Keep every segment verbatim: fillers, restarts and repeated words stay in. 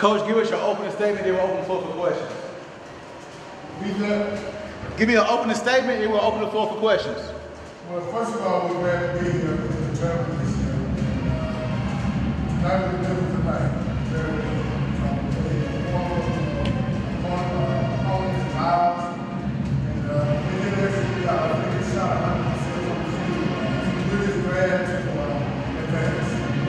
Coach, give us your opening statement, then we'll open the floor for questions. Give me an opening statement, then we'll open the floor for questions. Well, first of all, we're glad to be here to determine this year. Tonight was different tonight. Very different. Opponents, miles, and uh, we did everything. I think it's shot one hundred percent on the field. We're just glad to uh, advance.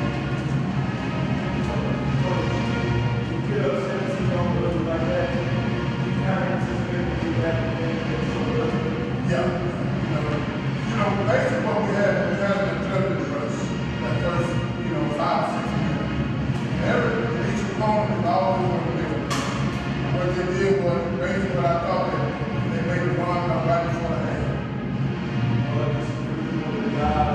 You get up seventeen on the like that. You kind of anticipate to do that. Yeah. You know, you know, basically what we had, we had an interpretive first. That first, you know, five, six minutes. Every, each opponent is always going to be. What they did was basically what I thought that they made the run right before the hand. Well, this is really one of the guys.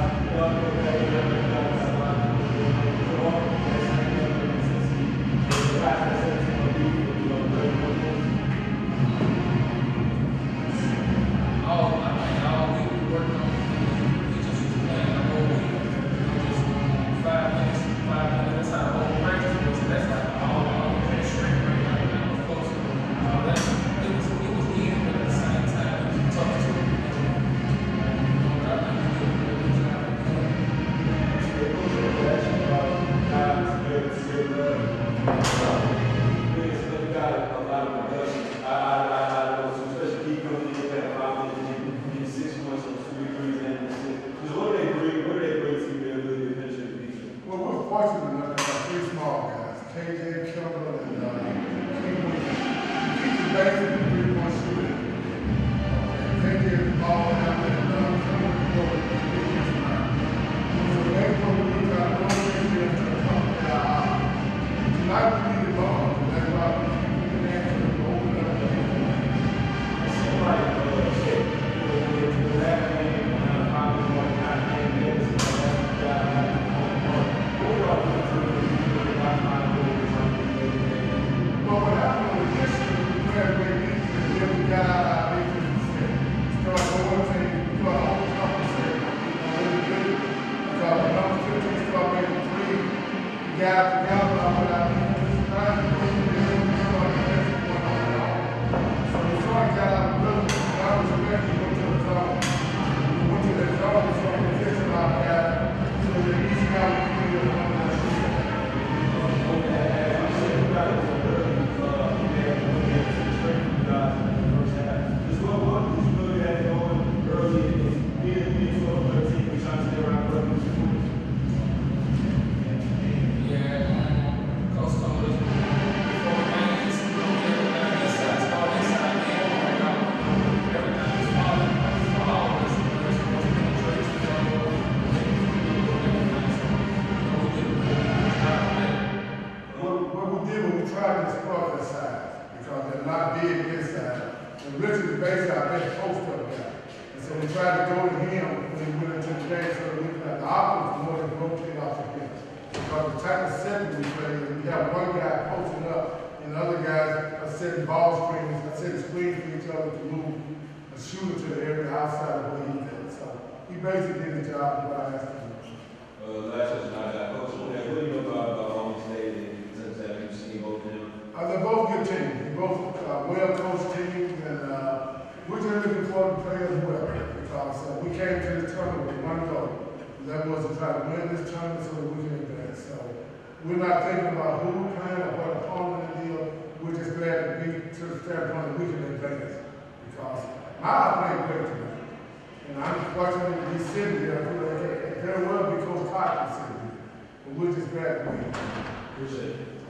We're not thinking about who we're playing or what opponent it is. We're just glad to be to the standpoint that we can advance. Because Miles played great tonight. And I'm fortunate to be sitting there. Very well because Clark is sitting here. But we're just glad to be here. Appreciate it.